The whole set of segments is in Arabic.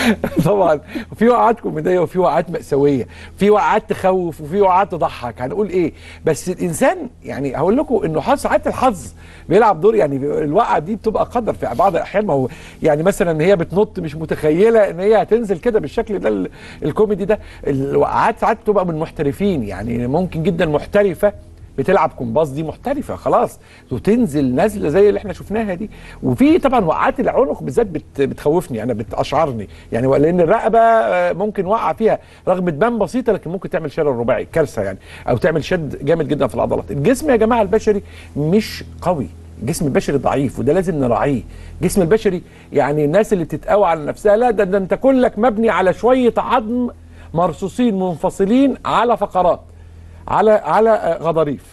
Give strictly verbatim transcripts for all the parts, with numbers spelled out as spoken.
طبعا في وقعات كوميديه وفي وقعات مأساويه، في وقعات تخوف وفي وقعات تضحك، هنقول ايه؟ بس الانسان يعني هقول لكم انه ساعات الحظ بيلعب دور، يعني الوقعه دي بتبقى قدر في بعض الاحيان. ما هو يعني مثلا هي بتنط مش متخيله ان هي هتنزل كده بالشكل ده الكوميدي ده. الوقعات ساعات بتبقى من محترفين، يعني ممكن جدا محترفه بتلعب كومباس، دي محترفه خلاص وتنزل نازله زي اللي احنا شفناها دي. وفي طبعا وقعات العنق بالذات بت بتخوفني، انا بتاشعرني يعني، لان الرقبه ممكن وقع فيها رغم تبان بسيطه لكن ممكن تعمل شلل رباعي، كارثه يعني، او تعمل شد جامد جدا في العضلات. الجسم يا جماعه البشري مش قوي، الجسم البشري ضعيف وده لازم نراعيه. الجسم البشري يعني الناس اللي بتتقوى على نفسها، لا ده, ده انت كلك مبني على شويه عظم مرصوصين منفصلين على فقرات، على على غضاريف.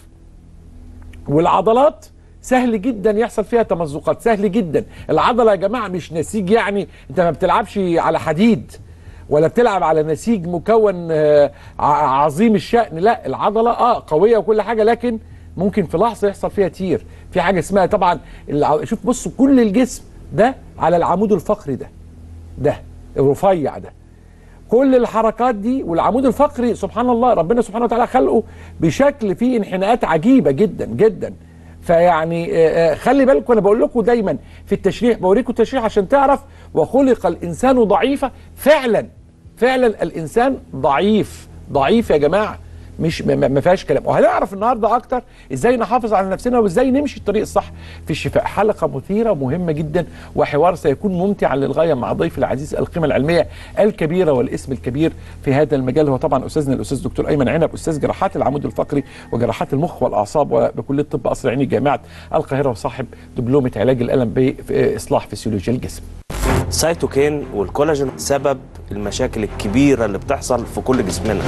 والعضلات سهل جدا يحصل فيها تمزقات، سهل جدا. العضله يا جماعه مش نسيج، يعني انت ما بتلعبش على حديد ولا بتلعب على نسيج مكون عظيم الشأن، لا العضله اه قويه وكل حاجه، لكن ممكن في لحظه يحصل فيها تير. في حاجه اسمها طبعا، شوف بصوا كل الجسم ده على العمود الفقري ده ده الرفيع ده، كل الحركات دي. والعمود الفقري سبحان الله ربنا سبحانه وتعالى خلقه بشكل فيه انحناءات عجيبه جدا جدا. فيعني خلي بالكم، انا بقول لكم دايما في التشريح، بوريكم التشريح عشان تعرف. وخلق الانسان ضعيفا، فعلا فعلا الانسان ضعيف ضعيف يا جماعه، مش ما فيهاش كلام. وهنعرف النهارده اكتر ازاي نحافظ على نفسنا وازاي نمشي الطريق الصح في الشفاء. حلقه مثيره ومهمه جدا وحوار سيكون ممتعا للغايه مع ضيف العزيز القيمه العلميه الكبيره والاسم الكبير في هذا المجال، هو طبعا استاذنا الاستاذ دكتور ايمن عنب، استاذ جراحات العمود الفقري وجراحات المخ والاعصاب وبكليه طب قصر عيني جامعه القاهره، وصاحب دبلومه علاج الالم باصلاح فسيولوجيا الجسم. السيتوكين والكولاجين سبب المشاكل الكبيره اللي بتحصل في كل جسمنا.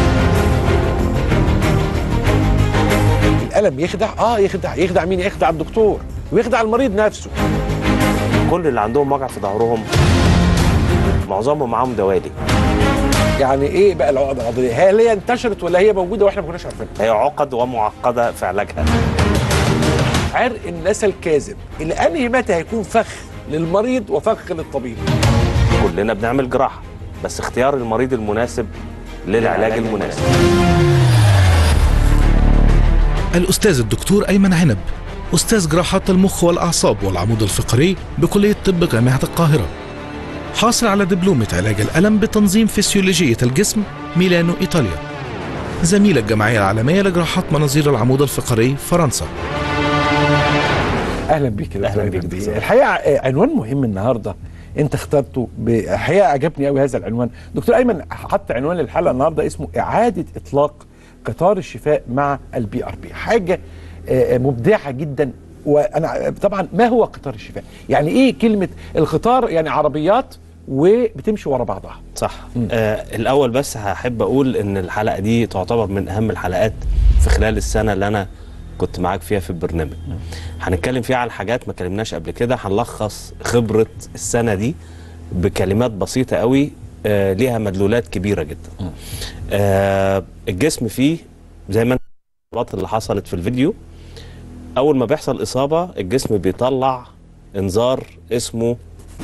الألم يخدع؟ اه يخدع. يخدع مين؟ يخدع الدكتور ويخدع المريض نفسه. كل اللي عندهم وجع في ظهرهم معظمهم معاهم دوالي. يعني ايه بقى العقد العضليه؟ هل هي انتشرت ولا هي موجوده واحنا ما كناش عارفينها؟ هي عقد ومعقده في علاجها. عرق النسا الكاذب الى انهي متى هيكون فخ للمريض وفخ للطبيب؟ كلنا بنعمل جراحه، بس اختيار المريض المناسب للعلاج المناسب. الأستاذ الدكتور أيمن عنب، أستاذ جراحات المخ والأعصاب والعمود الفقري بكلية طب جامعة القاهرة، حاصل على دبلومة علاج الألم بتنظيم فسيولوجية الجسم ميلانو إيطاليا، زميل الجمعية العالمية لجراحات مناظير العمود الفقري فرنسا. أهلا بيك. أهلا بيك. الحقيقة عنوان مهم النهاردة انت اخترته، الحقيقة عجبني قوي هذا العنوان. دكتور أيمن حط عنوان للحلقة النهاردة اسمه إعادة إطلاق قطار الشفاء مع البي ار بي، حاجه مبدعه جدا. وانا طبعا ما هو قطار الشفاء؟ يعني ايه كلمه القطار؟ يعني عربيات وبتمشي ورا بعضها، صح. آه الاول بس هحب اقول ان الحلقه دي تعتبر من اهم الحلقات في خلال السنه اللي انا كنت معاك فيها في البرنامج. هنتكلم فيها عن حاجات ما كلمناش قبل كده، هنلخص خبره السنه دي بكلمات بسيطه قوي آه ليها مدلولات كبيره جدا. آه الجسم فيه زي ما الإصابات اللي حصلت في الفيديو، اول ما بيحصل اصابه الجسم بيطلع انذار اسمه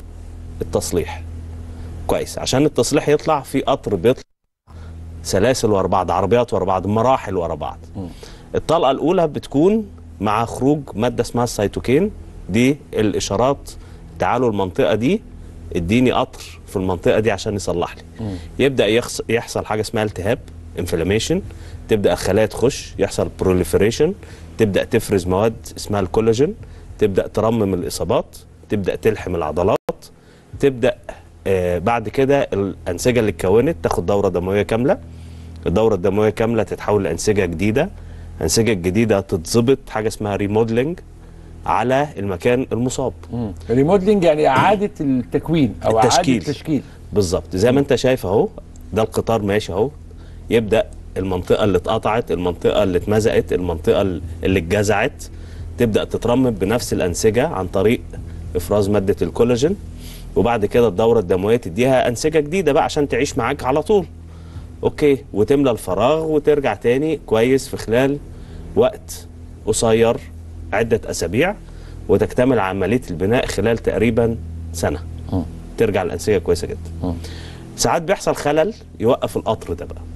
التصليح. كويس، عشان التصليح يطلع في قطر بيطلع سلاسل ورا بعض، عربيات ورا بعض، مراحل ورا بعض. الطلقه الاولى بتكون مع خروج ماده اسمها السيتوكين، دي الاشارات تعالوا المنطقه دي اديني قطر في المنطقه دي عشان يصلح لي. مم. يبدا يخص... يحصل حاجه اسمها التهاب، انفلاميشن، تبدا الخلايا تخش، يحصل بروليفريشن، تبدا تفرز مواد اسمها الكولاجين، تبدا ترمم الاصابات، تبدا تلحم العضلات، تبدا آه بعد كده الانسجه اللي اتكونت تاخد دوره دمويه كامله، الدوره الدمويه كامله تتحول لانسجه جديده، الانسجه الجديده تتظبط حاجه اسمها ريموديلنج على المكان المصاب. امم ريموديلنج يعني اعاده التكوين او التشكيل. اعاده التشكيل بالظبط. زي ما انت شايف اهو، ده القطار ماشي اهو، يبدا المنطقه اللي اتقطعت، المنطقه اللي اتمزقت، المنطقه اللي اتجزعت تبدا تترمم بنفس الانسجه عن طريق افراز ماده الكولاجين، وبعد كده الدوره الدمويه تديها انسجه جديده بقى عشان تعيش معاك على طول. اوكي، وتملى الفراغ وترجع تاني كويس في خلال وقت قصير عده اسابيع، وتكتمل عمليه البناء خلال تقريبا سنه. م. وترجع الانسجه كويسه جدا. ساعات بيحصل خلل يوقف القطر ده بقى،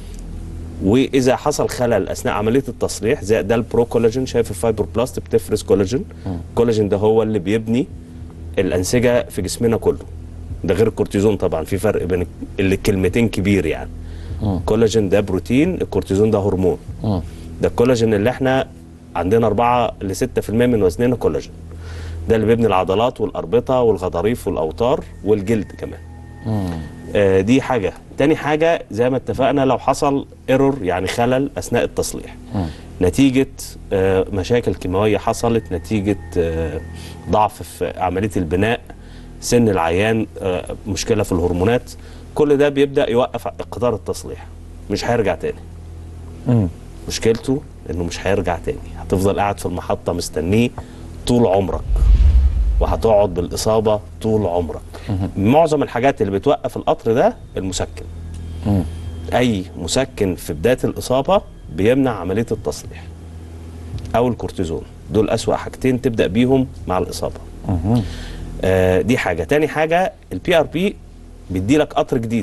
واذا حصل خلل اثناء عمليه التصليح زي ده البرو كولاجين، شايف الفايبروبلاست بتفرز كولاجين، الكولاجين ده هو اللي بيبني الانسجه في جسمنا كله، ده غير الكورتيزون طبعا، في فرق بين الكلمتين كبير يعني. الكولاجين ده بروتين، الكورتيزون ده هرمون. ده الكولاجين اللي احنا عندنا أربعة لستة في المية من وزننا كولاجين، ده اللي بيبني العضلات والأربطة والغضاريف والأوتار والجلد كمان. آه دي حاجة. تاني حاجة زي ما اتفقنا، لو حصل ايرور يعني خلل أثناء التصليح مم. نتيجة آه مشاكل كيماوية حصلت، نتيجة آه ضعف في عملية البناء، سن العيان، آه مشكلة في الهرمونات، كل ده بيبدأ يوقف قطار التصليح، مش هيرجع تاني. مم. مشكلته انه مش هيرجع تاني، هتفضل قاعد في المحطة مستنيه طول عمرك، وهتقعد بالإصابة طول عمرك. مم. معظم الحاجات اللي بتوقف القطر ده المسكن. مم. أي مسكن في بداية الإصابة بيمنع عملية التصليح، أو الكورتيزون، دول أسوأ حاجتين تبدأ بيهم مع الإصابة. مم. آه دي حاجة. تاني حاجة، البي ار بي بيدي لك قطر جديد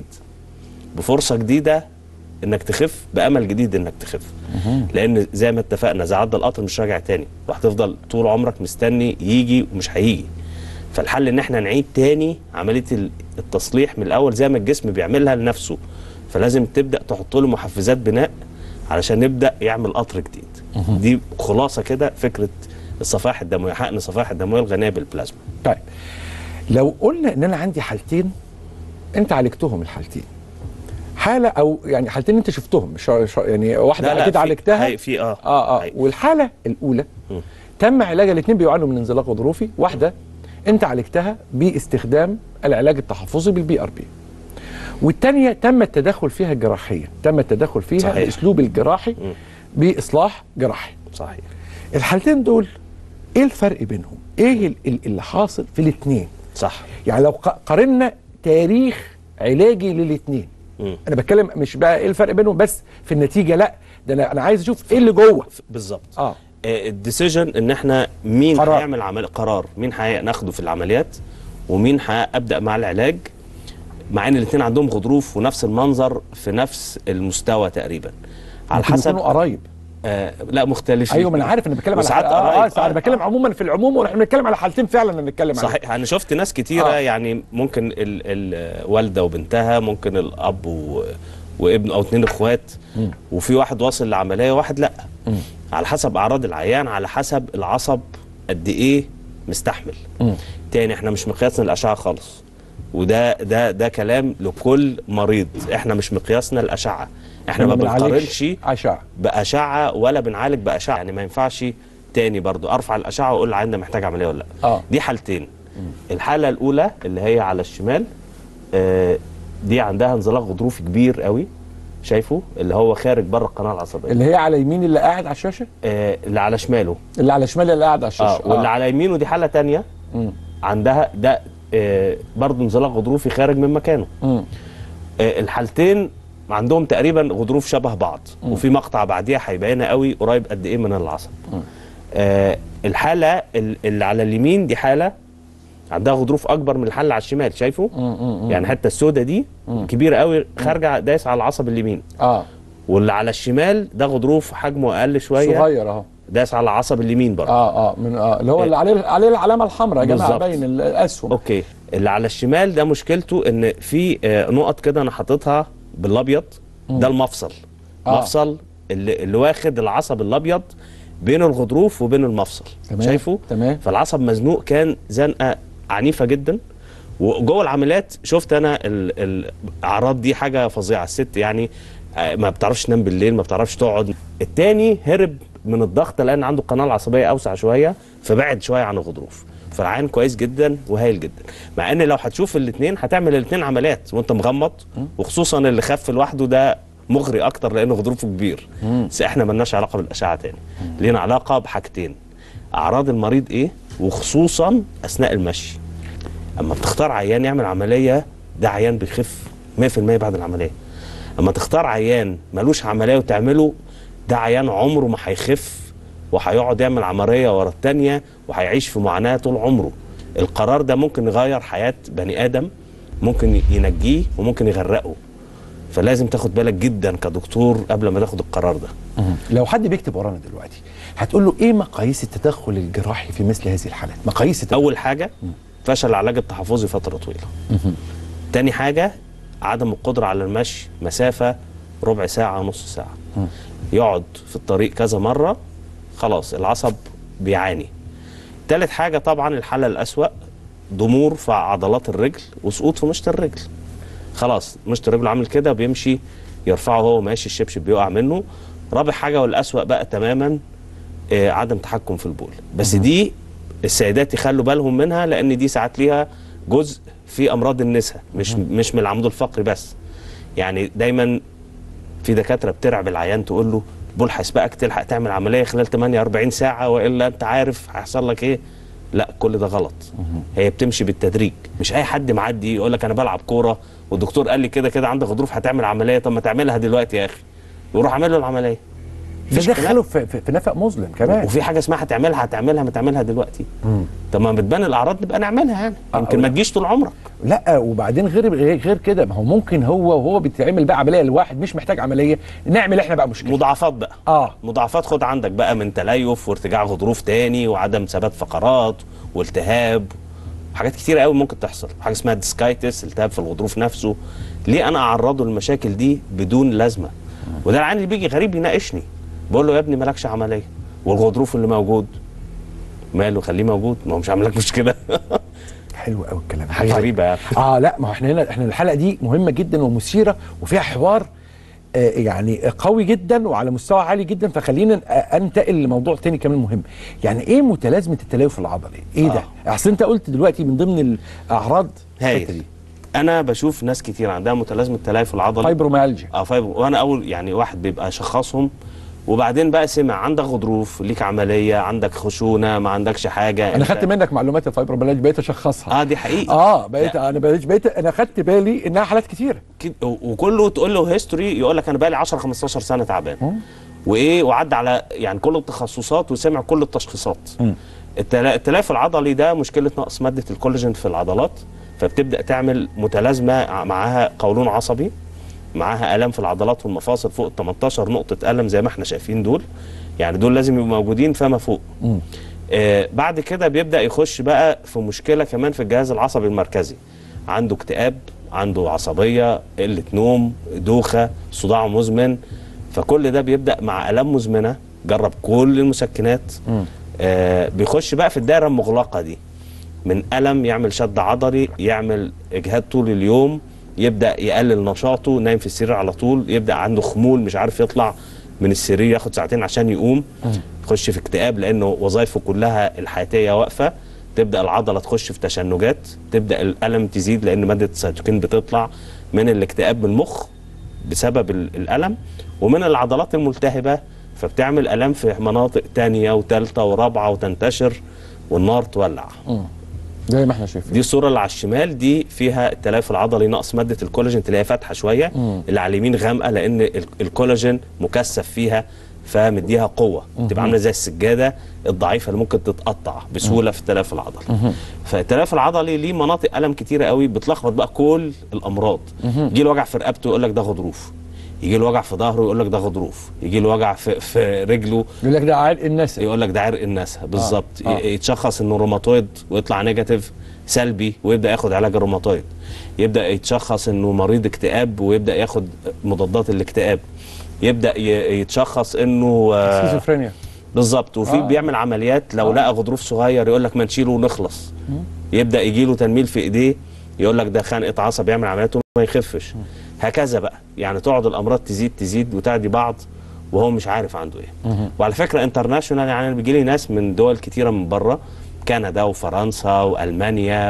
بفرصة جديدة انك تخف، بامل جديد انك تخف. مم. لان زي ما اتفقنا اذا عدى القطر مش راجع تاني، وهتفضل طول عمرك مستني يجي ومش هيجي. فالحل ان احنا نعيد تاني عمليه التصليح من الاول زي ما الجسم بيعملها لنفسه، فلازم تبدا تحط له محفزات بناء علشان نبدا يعمل قطر جديد. مم. دي خلاصه كده فكره الصفائح الدمويه، حقن الصفائح الدمويه الغنيه بالبلازما. طيب لو قلنا ان انا عندي حالتين انت عالجتهم، الحالتين حاله او يعني حالتين انت شفتهم، مش يعني واحده اكيد عالجتها في اه اه اه والحاله الاولى م. تم علاج، الاثنين بيعانوا من انزلاق غضروفي، واحده انت عالجتها باستخدام العلاج التحفظي بالبي ار بي، والثانيه تم التدخل فيها جراحيا، تم التدخل فيها صحيح. بالاسلوب الجراحي م. باصلاح جراحي. صحيح. الحالتين دول ايه الفرق بينهم؟ ايه اللي حاصل في الاثنين؟ صح. يعني لو قارنا تاريخ علاجي للاثنين، انا بتكلم مش بقى ايه الفرق بينهم بس في النتيجه، لا ده انا انا عايز اشوف ايه اللي جوه بالظبط. اه الديسيجن ان احنا مين هيعمل عمل قرار، مين هناخده في العمليات ومين هابدا مع العلاج، مع ان الاثنين عندهم غضروف ونفس المنظر في نفس المستوى تقريبا، على حسب يكونوا قرايب. آه لا مختلفين. ايوه ما انا عارف، انا بتكلم على ساعات اه, آه, آه انا بتكلم آه. عموما في العموم، واحنا بنتكلم على حالتين فعلا بنتكلم عليهم. صحيح. انا شفت ناس كتيره آه. يعني ممكن الوالده وبنتها، ممكن الاب و... وابنه او اثنين اخوات، م. وفي واحد واصل لعمليه وواحد لا، م. على حسب اعراض العيان، على حسب العصب قد ايه مستحمل. م. تاني احنا مش مقياسنا الاشعه خالص، وده ده ده كلام لكل مريض، احنا مش مقياسنا الاشعه، احنا ما بنقارنش باشعه ولا بنعالج باشعه، يعني ما ينفعش تاني برضو ارفع الاشعه واقول العيان ده محتاج عمليه ولا لا. آه. دي حالتين. م. الحاله الاولى اللي هي على الشمال، آه دي عندها انزلاق غضروفي كبير قوي، شايفه اللي هو خارج بره القناه العصبيه، اللي هي على يمين اللي قاعد على الشاشه، آه اللي على شماله، اللي على شمال اللي قاعد على الشاشه. اه واللي آه. على يمينه دي حاله ثانيه عندها ده آه برضه انزلاق غضروفي خارج من مكانه. آه الحالتين عندهم تقريبا غضروف شبه بعض، م. وفي مقطع بعديها هيبينها قوي قريب قد ايه من العصب. آه الحاله اللي على اليمين دي حاله عندها غضروف اكبر من الحاله على الشمال، شايفه؟ م. يعني حتى السوداء دي م. كبيره قوي، خارجه دايس على العصب اليمين. اه واللي على الشمال ده غضروف حجمه اقل شويه، صغير اهو، دايس على العصب اليمين برضه. اه اه من اه اللي هو اللي عليه عليه العلامه الحمراء يا جماعه، باين الاسهم. اوكي. اللي على الشمال ده مشكلته ان في آه نقط كده انا حاططها بالابيض، ده المفصل. آه. مفصل اللي, اللي واخد العصب الابيض بين الغضروف وبين المفصل. تمام. شايفه؟ تمام. فالعصب مزنوق، كان زنقه عنيفه جدا، وجوه العمليات شفت انا الاعراض دي حاجه فظيعه. الست يعني ما بتعرفش تنام بالليل، ما بتعرفش تقعد. التاني هرب من الضغط لان عنده القناه العصبيه اوسع شويه، فبعد شويه عن الغضروف، فالعين كويس جدا وهايل جدا. مع ان لو هتشوف الاثنين هتعمل الاثنين عمليات وانت مغمض، وخصوصا اللي خف لوحده ده مغري اكتر لانه غضروفه كبير. بس احنا مالناش علاقه بالاشعه تاني، لينا علاقه بحاجتين: اعراض المريض ايه، وخصوصا اثناء المشي. اما بتختار عيان يعمل عمليه، ده عيان بيخف مية في المية بعد العمليه. اما تختار عيان مالوش عمليه وتعمله، ده عيان عمره ما هيخف، وهيقعد يعمل عمليه ورا الثانيه، وهيعيش في معاناه طول عمره. القرار ده ممكن يغير حياه بني ادم، ممكن ينجيه وممكن يغرقه. فلازم تاخد بالك جدا كدكتور قبل ما تاخد القرار ده. لو حد بيكتب ورانا دلوقتي هتقول له ايه مقاييس التدخل الجراحي في مثل هذه الحالات؟ مقاييس التدخل. اول حاجه فشل العلاج التحفظي فتره طويله. تاني حاجه عدم القدره على المشي مسافه ربع ساعه نص ساعه. يقعد في الطريق كذا مره، خلاص العصب بيعاني. تالت حاجه طبعا الحاله الاسوأ ضمور في عضلات الرجل وسقوط في مشط الرجل. خلاص مشط الرجل عامل كده بيمشي يرفعه هو ماشي، الشبشب بيقع منه. رابع حاجه والاسوأ بقى تماما آه عدم تحكم في البول. بس دي السيدات يخلوا بالهم منها، لان دي ساعات ليها جزء في امراض النساء، مش مش من العمود الفقري بس. يعني دايما في دكاتره بترعب العيان تقول له البول هيسبقك تلحق تعمل عمليه خلال ثمانية وأربعين ساعه والا انت عارف هيحصل لك ايه. لا، كل ده غلط. هي بتمشي بالتدريج، مش اي حد معدي يقول لك انا بلعب كوره والدكتور قال لي كده كده عندك غضروف هتعمل عمليه، طب ما تعملها دلوقتي يا اخي، ويروح عامل له العمليه. دخله في, في, في نفق مظلم كمان. وفي حاجه اسمها هتعملها هتعملها ما تعملها دلوقتي. طب ما بتبان الاعراض نبقى نعملها يعني، يمكن ما تجيش طول عمرك. لا، وبعدين غير غير كده، ما هو ممكن هو وهو بيتعمل بقى عمليه لواحد مش محتاج عمليه، نعمل احنا بقى مشكله مضاعفات بقى. اه مضاعفات خد عندك بقى من تليف وارتجاع غضروف تاني وعدم ثبات فقرات والتهاب، حاجات كتيره قوي ممكن تحصل. حاجه اسمها ديسكايتس، التهاب في الغضروف نفسه. ليه انا اعرضه للمشاكل دي بدون لازمه؟ وده العيان اللي بيجي غريب يناقشني، بقول له يا ابني مالكش عمليه، والغضروف اللي موجود ماله؟ خليه موجود، ما هو مش عامل لك مشكله. حلو قوي الكلام، حاجه غريبه يعني. اه لا، ما هو احنا هنا احنا الحلقه دي مهمه جدا ومثيره وفيها حوار آه يعني قوي جدا وعلى مستوى عالي جدا، فخلينا انتقل لموضوع تاني كمان مهم. يعني ايه متلازمه التليف العضلي؟ ايه ده؟ آه. اصل انت قلت دلوقتي من ضمن الاعراض هاي انا بشوف ناس كتير عندها متلازمه التليف العضلي، فايبروميالجيا. اه فايبرو. وانا اول يعني واحد بيبقى شخصهم، وبعدين بقى سمع عندك غضروف، ليك عمليه، عندك خشونه، ما عندكش حاجه. انا خدت منك معلومات الفايبروميالجيا، بقيت اشخصها. اه دي حقيقه. اه بقيت انا بقيت, بقيت انا خدت بالي انها حالات كتيره، وكله تقول له هيستوري يقول لك انا بقى لي عشرة خمستاشر سنه تعبان، وايه وعدى على يعني كل التخصصات وسمع كل التشخيصات. التليف العضلي ده مشكله نقص ماده الكولاجين في العضلات، فبتبدا تعمل متلازمه معاها قولون عصبي، معاها الام في العضلات والمفاصل فوق ال تمنتاشر نقطه الم زي ما احنا شايفين دول، يعني دول لازم يبقوا موجودين فما فوق. آه بعد كده بيبدا يخش بقى في مشكله كمان في الجهاز العصبي المركزي، عنده اكتئاب، عنده عصبيه، قله نوم، دوخه، صداع مزمن. فكل ده بيبدا مع الام مزمنه، جرب كل المسكنات. آه بيخش بقى في الدائره المغلقه دي، من الم يعمل شد عضلي، يعمل اجهاد طول اليوم، يبدا يقلل نشاطه، نايم في السرير على طول، يبدا عنده خمول مش عارف يطلع من السرير، ياخد ساعتين عشان يقوم، يخش في اكتئاب لانه وظائفه كلها الحياتيه واقفه، تبدا العضله تخش في تشنجات، تبدا الالم تزيد لان ماده السيتوكين بتطلع من الاكتئاب من المخ بسبب الالم، ومن العضلات الملتهبه، فبتعمل الام في مناطق ثانيه وثالثه ورابعه وتنتشر والنار تولع. زي ما احنا شايفين. دي الصوره اللي على الشمال دي فيها التليف العضلي، نقص ماده الكولاجين، تلاقيها فاتحه شويه. مم. اللي على اليمين غامقه لان الكولاجين مكثف فيها فمديها قوه، تبقى عامله زي السجاده الضعيفه اللي ممكن تتقطع بسهوله في التليف العضلي. فالتليف العضلي ليه مناطق الم كتيره قوي، بتلخبط بقى كل الامراض. يجي له وجع في رقبته يقول لك ده غضروف، يجي له وجع في ظهره يقول لك ده غضروف، يجي له وجع في, في رجله يقول لك ده عرق النسا، يقول لك ده عرق النسا بالظبط. آه. آه. يتشخص انه روماتويد ويطلع نيجاتيف سلبي ويبدا ياخد علاج الروماتويد، يبدا يتشخص انه مريض اكتئاب ويبدا ياخد مضادات الاكتئاب، يبدا يتشخص انه سكيزوفرينيا بالظبط. وفي آه. بيعمل عمليات لو آه. لقى غضروف صغير يقول لك ما نشيله ونخلص. م. يبدا يجي له تنميل في ايديه يقول لك ده خنقه عصب، يعمل عمليات وما يخفش. م. هكذا بقى، يعني تقعد الامراض تزيد تزيد وتعدي بعض وهو مش عارف عنده ايه. م. وعلى فكره انترناشونال، يعني بيجي لي ناس من دول كتيره من بره، كندا وفرنسا والمانيا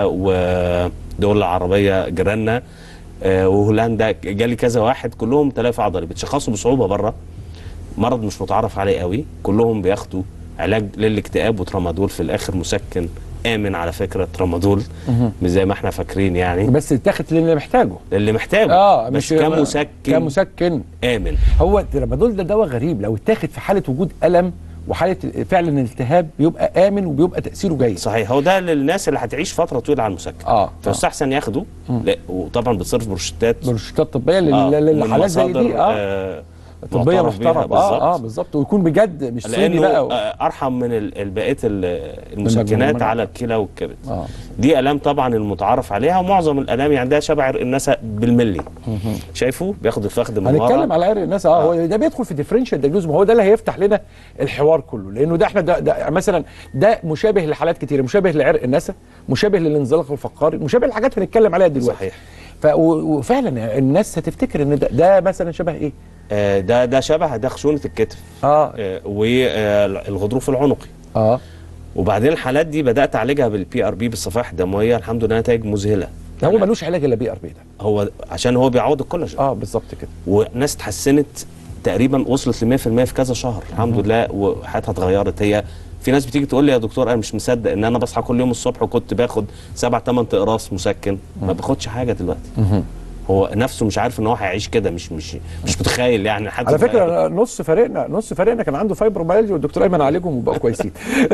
ودول العربيه جيراننا وهولندا، جالي كذا واحد كلهم تليف عضلي بتشخصوا بصعوبه بره، مرض مش متعرف عليه قوي، كلهم بياخدوا علاج للاكتئاب وترامادول في الاخر، مسكن امن على فكره ترامادول، مش زي ما احنا فاكرين يعني، بس اتاخد اللي محتاجه اللي محتاجه اه بس كمسكن كمسكن امن. هو الترامادول ده دواء غريب، لو اتاخد في حاله وجود الم وحاله فعلا الالتهاب بيبقى امن وبيبقى تاثيره جيد. صحيح، هو ده للناس اللي هتعيش فتره طويله على المسكن. اه فيستحسن ياخده. وطبعا بتصرف بروشتات بروشتات طبيه آه للحالات زي دي. اه, آه طبيه محترمه. اه اه بالظبط، ويكون بجد مش صيني بقى و... ارحم من بقيه المسكنات على الكلى والكبد. آه. دي الام طبعا المتعارف عليها، ومعظم الالام عندها شبه عرق النسا بالملي. شايفه بياخد الفخذ من ورا. هنتكلم على عرق النسا. اه هو ده بيدخل في ديفرنشال دايجنوز، ما هو ده اللي هيفتح لنا الحوار كله، لانه ده احنا ده, ده مثلا ده مشابه لحالات كتيره، مشابه لعرق النسا، مشابه للانزلاق الفقاري، مشابه لحاجات هنتكلم عليها دلوقتي. صحيح. وفعلا الناس هتفتكر ان ده, ده مثلا شبه ايه؟ آه ده ده شبه ده خشونه الكتف. اه, آه والغضروف العنقي. اه وبعدين الحالات دي بدات اعالجها بالبي ار بي بالصفائح الدمويه، الحمد لله نتائج مذهله. ده هو ملوش علاج الا بي ار بي ده. هو عشان هو بيعوض الكولاجين. اه بالظبط كده. وناس اتحسنت تقريبا وصلت ل مية في المية في كذا شهر الحمد لله، وحياتها اتغيرت. هي في ناس بتيجي تقول لي يا دكتور انا مش مصدق ان انا بصحى كل يوم الصبح وكنت باخد سبع ثمان اقراص مسكن، ما باخدش حاجه دلوقتي. هو نفسه مش عارف ان هو هيعيش كده، مش مش مش متخيل يعني. حد على فكره نص فريقنا نص فريقنا كان عنده فايبروميالجيا والدكتور ايمن عالجهم وبقوا كويسين.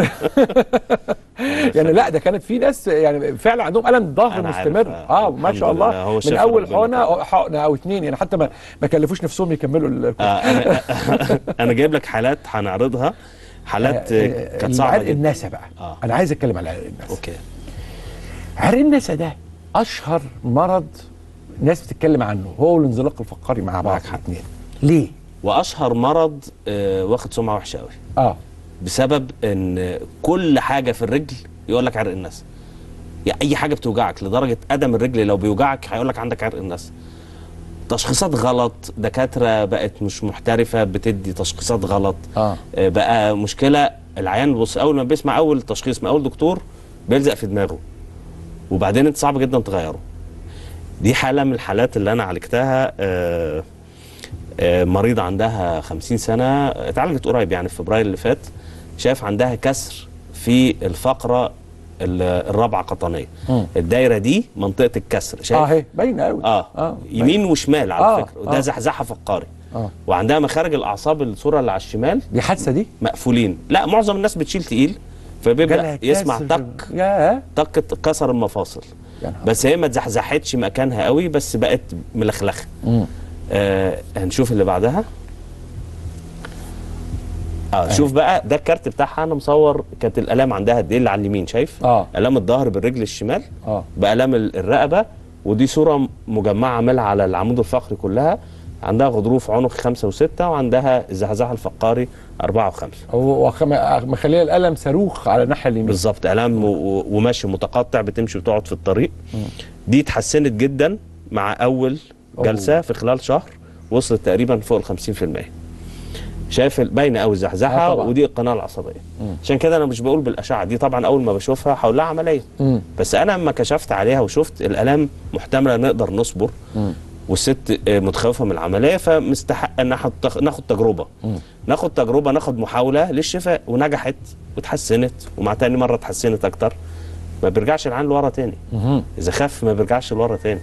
يعني لا ده كانت في ناس يعني فعلا عندهم الم ظهر مستمر. اه ما شاء الله، من اول حقنه حقنه او اتنين يعني، حتى ما ما كلفوش نفسهم يكملوا. آه انا انا جايب لك حالات هنعرضها، حالات آه كانت صعبه. عرق النسا بقى. آه. انا عايز اتكلم على عرق النسا. اوكي. عرق النسا ده اشهر مرض ناس بتتكلم عنه، هو والانزلاق الفقاري مع بعض الاثنين. ليه؟ واشهر مرض آه واخد سمعه وحشه قوي. اه بسبب ان كل حاجه في الرجل يقول لك عرق النسا. يعني اي حاجه بتوجعك لدرجه قدم الرجل لو بيوجعك هيقول لك عندك عرق النسا. تشخيصات غلط، دكاتره بقت مش محترفه بتدي تشخيصات غلط. اه بقى مشكله. العيان بص اول ما بيسمع اول تشخيص من اول دكتور بيلزق في دماغه، وبعدين انت صعب جدا تغيره. دي حالة من الحالات اللي أنا عالجتها. آآ آآ مريضة عندها خمسين سنة، اتعالجت قريب يعني في فبراير اللي فات. شايف عندها كسر في الفقرة الرابعة قطنية. م. الدايرة دي منطقة الكسر. شايف؟ اه هي باينة قوي. اه, آه يمين وشمال على آه فكرة. وده آه زحزحة فقاري. آه وعندها مخارج الأعصاب الصورة اللي على الشمال. دي حادثة دي؟ مقفولين. لا معظم الناس بتشيل تقيل فبيبدأ يسمع طق طق كسر المفاصل. بس هي ما اتزحزحتش مكانها قوي، بس بقت ملخلخه. آه هنشوف اللي بعدها. اه شوف بقى ده الكارت بتاعها، انا مصور كانت الالام عندها قد ايه اللي على اليمين. شايف؟ اه الام الظهر بالرجل الشمال، اه بالام الرقبه. ودي صوره مجمعه عاملها على العمود الفقري كلها. عندها غضروف عنق خمسة وستة، وعندها الزحزح الفقاري أربعة وخمسة. هو مخليه الألم صاروخ على الناحية اليمين. بالظبط، ألم وماشي متقطع، بتمشي وتقعد في الطريق. م. دي اتحسنت جدا مع أول جلسة. أوه. في خلال شهر وصلت تقريبا فوق ال خمسين في المية. شايف باينه قوي الزحزحه. آه ودي القناه العصبيه. مم. عشان كده انا مش بقول بالاشعه دي، طبعا اول ما بشوفها هقول لها عمليه. مم. بس انا لما كشفت عليها وشفت الالام محتمله نقدر نصبر. مم. والست متخوفه من العمليه، فمستحق ان ناخد تجربه. مم. ناخد تجربه ناخد محاوله للشفاء، ونجحت وتحسنت، ومع تاني مره اتحسنت اكتر. ما بيرجعش العين لورا تاني. مم. اذا خف ما بيرجعش لورا تاني.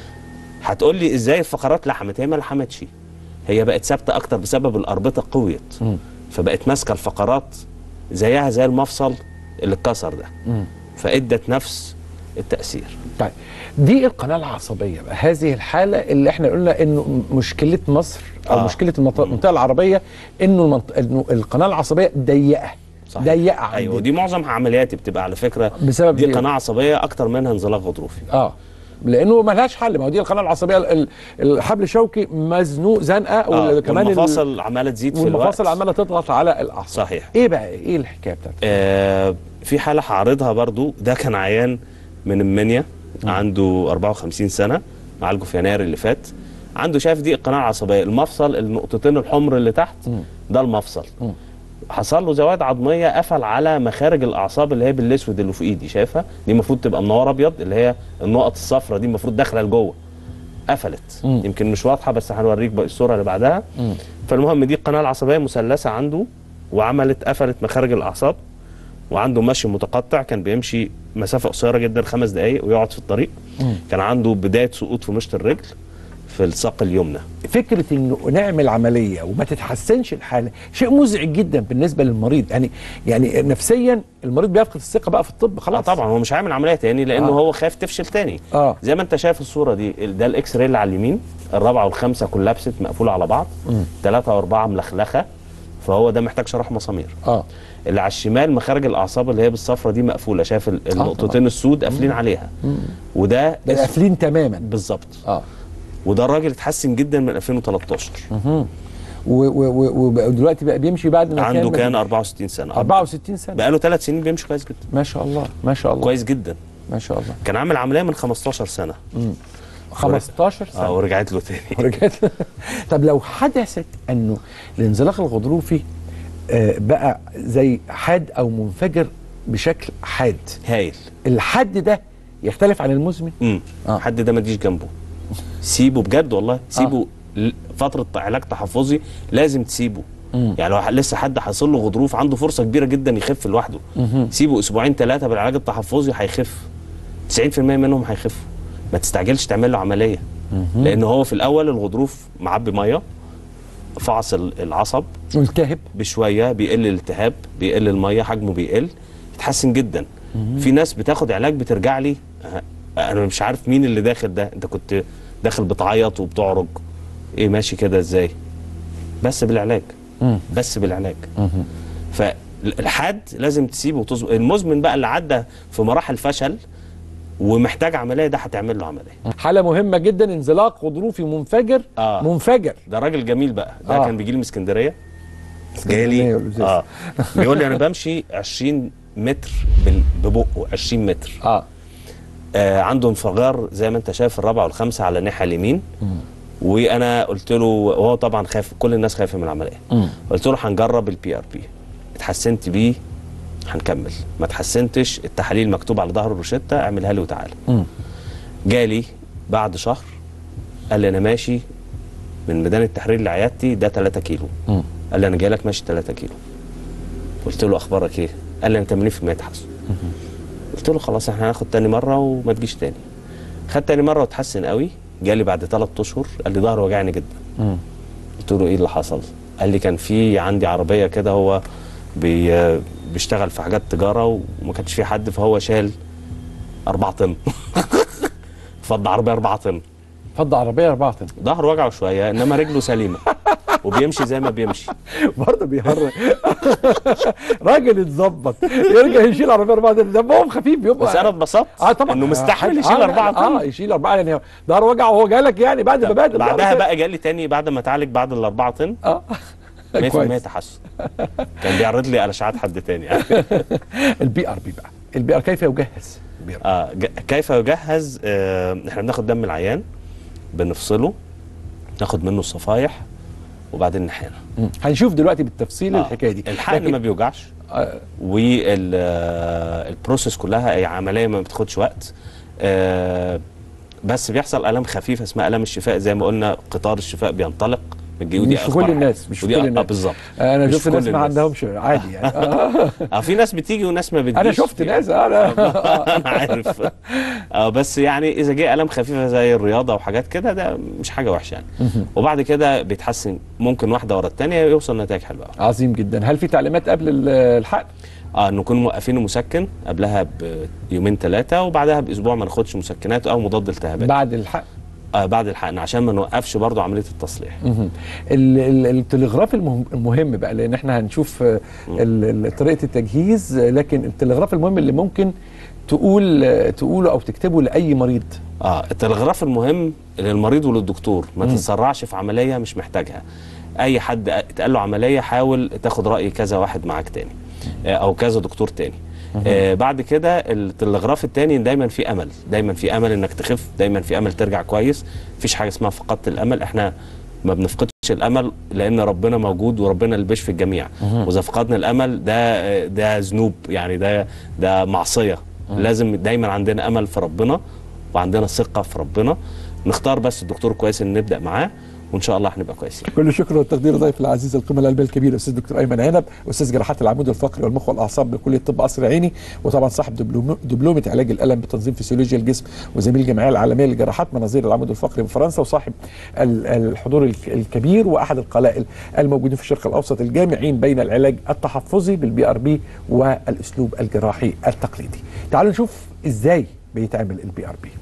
هتقول لي ازاي الفقرات لحمت؟ هي ما لحمتش، هي بقت ثابته اكتر بسبب الاربطه قويت. مم. فبقت ماسكه الفقرات زيها زي المفصل اللي اتكسر ده. مم. فادت نفس التاثير. طيب دي القناه العصبيه بقى، هذه الحاله اللي احنا قلنا انه مشكله مصر او آه. مشكله المنطقه العربيه انه, المنط... إنه القناه العصبيه ضيقه. صحيح. ضيقه عندنا. ايوه دي معظم عملياتي بتبقى على فكره بسبب دي, دي قناه عصبيه اكتر منها انزلاق غضروفي. اه لانه ما لهاش حل. ما هو دي القناه العصبيه الحبل الشوكي مزنوق زنقه. آه. وكمان والمفاصل عماله تزيد في الوقت، والمفاصل عماله تضغط على الاعصاب. صحيح. ايه بقى ايه الحكايه بتاعتك؟ آه في حاله هعرضها برضو. ده كان عيان من المنيا، م. عنده أربعة وخمسين سنه، عالجه في يناير اللي فات. عنده شايف دي القناه العصبيه، المفصل النقطتين الحمر اللي تحت م. ده المفصل. م. حصل له زواد عظميه، قفل على مخارج الاعصاب اللي هي بالاسود اللي في ايدي. شايفها؟ دي المفروض تبقى منوره ابيض، اللي هي النقط الصفراء دي المفروض داخله لجوه. قفلت. م. يمكن مش واضحه بس هنوريك بقى الصوره اللي بعدها. م. فالمهم دي القناه العصبيه مثلثه عنده، وعملت قفلت مخارج الاعصاب، وعنده مشي متقطع. كان بيمشي مسافه قصيره جدا خمس دقائق ويقعد في الطريق. م. كان عنده بدايه سقوط في مشط الرجل. في الساق اليمنى. فكره انه نعمل عمليه وما تتحسنش الحاله شيء مزعج جدا بالنسبه للمريض، يعني يعني نفسيا المريض بيفقد الثقه بقى في الطب خلاص. آه طبعا هو مش هيعمل عمليه تاني لانه آه. هو خايف تفشل تاني. آه. زي ما انت شايف الصوره دي، ده الاكس راي اللي على اليمين، الرابعه والخامسه كولابست مقفوله على بعض، ثلاثه واربعه ملخلخه، فهو ده محتاج شرح مسامير. اه اللي على الشمال مخارج الاعصاب اللي هي بالصفرة دي مقفوله، شايف النقطتين آه السود قافلين عليها. مم. وده قافلين تماما بالظبط. اه وده الراجل اتحسن جدا من ألفين وتلتاشر. اها ودلوقتي بقى بيمشي بعد ما عنده كان كان أربعة وستين سنه. أربعة وستين سنه بقى له ثلاث سنين بيمشي كويس جدا. ما شاء الله ما شاء الله كويس جدا ما شاء الله. كان عامل عمليه من خمستاشر سنه. امم خمستاشر سنه اه ورجعت له تاني. ورجعت طب لو حدثت انه الانزلاق الغضروفي آه بقى زي حاد او منفجر بشكل حاد، هايل. الحد ده يختلف عن المزمن؟ امم آه. الحد ده ما تجيش جنبه، سيبه بجد والله، سيبه آه. فتره علاج تحفظي لازم تسيبه. مم. يعني لو لسه حد حصل له غضروف عنده فرصه كبيره جدا يخف لوحده. مم. سيبه اسبوعين ثلاثه بالعلاج التحفظي هيخف، تسعين في المية منهم هيخفوا. ما تستعجلش تعمل له عمليه. مم. لان هو في الاول الغضروف معبي ميه، فعص العصب ملتهب بشويه، بيقل الالتهاب، بيقل الميه، حجمه بيقل، يتحسن جدا. مم. في ناس بتاخد علاج بترجع لي انا مش عارف مين اللي داخل ده، انت كنت داخل بتعيط وبتعرج، ايه ماشي كده ازاي؟ بس بالعلاج. مم. بس بالعلاج. مم. فالحاد لازم تسيبه وتظبط. المزمن بقى اللي عدى في مراحل فشل ومحتاج عمليه ده هتعمل له عمليه. حاله مهمه جدا، انزلاق غضروفي منفجر. آه. منفجر. ده راجل جميل بقى، ده آه. كان بيجي لي من اسكندريه، جاي لي اه بيقول لي انا بمشي عشرين متر ببقه، عشرين متر. اه آه عنده انفجار زي ما انت شايف الرابعه والخامسه على الناحيه اليمين. مم. وانا قلت له، وهو طبعا خايف، كل الناس خايفه من العمليه. مم. قلت له هنجرب البي ار بي، اتحسنت بيه هنكمل، ما اتحسنتش التحاليل مكتوب على ظهر الروشته اعملها لي وتعالى. مم. جالي بعد شهر قال لي انا ماشي من ميدان التحرير لعيادتي ده ثلاثة كيلو. مم. قال لي انا جاي لك ماشي ثلاثة كيلو. قلت له اخبارك ايه؟ قال لي انا ثمانين في المية تحسن. قلت له خلاص احنا هناخد تاني مره وما تجيش تاني. خد تاني مره وتحسن قوي، جالي بعد ثلاث اشهر قال لي ظهري وجعني جدا. مم. قلت له ايه اللي حصل؟ قال لي كان في عندي عربيه كده، هو بي بيشتغل في حاجات تجاره وما كانش في حد، فهو شال أربعة طن. فض عربيه أربعة طن. فض عربيه أربعة طن. ظهره وجعه شويه انما رجله سليمه وبيمشي زي ما بيمشي. برضه بيهرج. راجل اتظبط يرجع يشيل عربيه أربعة طن، دمهم خفيف بيبقى. بس انا اتبسطت اه طبعا انه مستحمل يشيل آه أربعة طن. اه يشيل أربعة يعني ظهره وجعه وهو جالك يعني بعد ما بادئ. بعدها بقى جالي تاني بعد ما اتعالج بعد ال أربعة طن. اه مية في المية تحسن. كان بيعرض لي على اشعاعات حد تاني يعني. البي ار بي بقى، البي ار كيف يجهز؟ اه كيف يجهز؟ آه احنا بناخد دم العيان، بنفصله، ناخد منه الصفايح وبعدين نحقنه. هنشوف دلوقتي بالتفصيل آه. الحكايه دي. الحقن ما بيوجعش. آه. والبروسيس كلها اي عمليه ما بتاخدش وقت. آه بس بيحصل الام خفيفه اسمها الام الشفاء، زي ما قلنا قطار الشفاء بينطلق من مش كل الناس، مش كل الناس. اه بالظبط. انا شفت ناس ما عندهمش عادي يعني. اه في ناس بتيجي وناس ما بتجيش. انا شفت ناس انا انا عارف. اه بس يعني اذا جه الام خفيفه زي الرياضه وحاجات كده ده مش حاجه وحشه يعني. وبعد كده بيتحسن، ممكن واحده ورا الثانيه يوصل نتائج حلوه. عظيم جدا. هل في تعليمات قبل الحقن؟ اه نكون موقفين المسكن قبلها بيومين ثلاثه، وبعدها باسبوع ما ناخدش مسكنات او مضاد التهابات. بعد الحقن؟ آه بعد الحقن عشان ما نوقفش برضو عمليه التصليح. التلغراف المهم بقى، لان احنا هنشوف طريقه التجهيز، لكن التلغراف المهم اللي ممكن تقول تقوله او تكتبه لاي مريض. اه التلغراف المهم للمريض وللدكتور، ما تتسرعش في عمليه مش محتاجها. اي حد اتقال له عمليه حاول تاخد راي كذا واحد معاك تاني او كذا دكتور تاني. آه بعد كده التلغراف الثاني دايما في امل، دايما في امل انك تخف، دايما في امل ترجع كويس. مفيش حاجه اسمها فقدت الامل، احنا ما بنفقدش الامل لان ربنا موجود وربنا اللي بيشفي الجميع. واذا فقدنا الامل ده ده ذنوب يعني، ده ده معصيه. لازم دايما عندنا امل في ربنا وعندنا ثقه في ربنا. نختار بس الدكتور كويس اللي نبدا معاه، وان شاء الله هنبقى كويسين. كل الشكر والتقدير ضيف العزيز القيمه القلبيه الكبير الاستاذ دكتور ايمن عنب، استاذ جراحات العمود الفقري والمخ والاعصاب بكليه طب قصر عيني، وطبعا صاحب دبلوم دبلومه علاج الالم بتنظيم فسيولوجيا الجسم، وزميل الجمعيه العالميه للجراحات مناظير العمود الفقري بفرنسا، وصاحب الحضور الكبير واحد القلائل الموجودين في الشرق الاوسط الجامعين بين العلاج التحفظي بالبي ار بي والاسلوب الجراحي التقليدي. تعالوا نشوف ازاي بيتعمل البي ار بي.